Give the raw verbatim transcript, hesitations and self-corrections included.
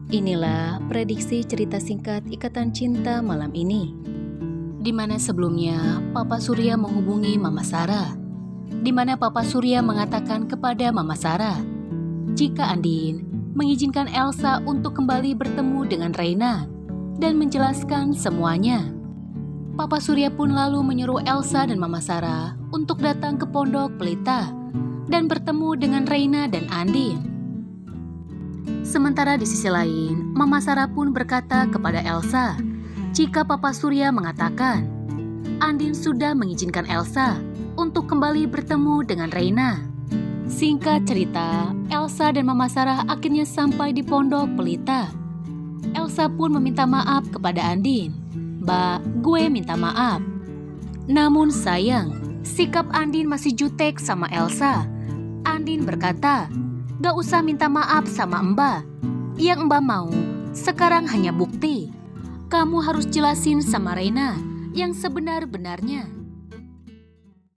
Inilah prediksi cerita singkat Ikatan Cinta malam ini. Di mana sebelumnya Papa Surya menghubungi Mama Sarah. Di mana Papa Surya mengatakan kepada Mama Sarah, jika Andin mengizinkan Elsa untuk kembali bertemu dengan Reina dan menjelaskan semuanya. Papa Surya pun lalu menyuruh Elsa dan Mama Sarah untuk datang ke Pondok Pelita dan bertemu dengan Reina dan Andin. Sementara di sisi lain, Mama Sarah pun berkata kepada Elsa, jika Papa Surya mengatakan Andin sudah mengizinkan Elsa untuk kembali bertemu dengan Reina. Singkat cerita, Elsa dan Mama Sarah akhirnya sampai di Pondok Pelita. Elsa pun meminta maaf kepada Andin. Mbak, gue minta maaf. Namun sayang, sikap Andin masih jutek sama Elsa. Andin berkata, gak usah minta maaf sama Mbak. Yang Mbak mau sekarang hanya bukti. Kamu harus jelasin sama Reina yang sebenar-benarnya.